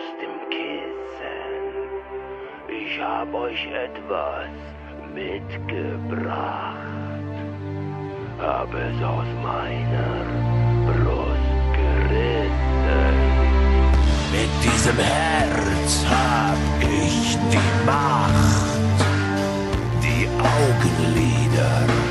dem Kissen. Ich hab euch etwas mitgebracht. Hab es aus meiner Brust gerissen. Mit diesem Herz hab ich die Macht, die Augenlider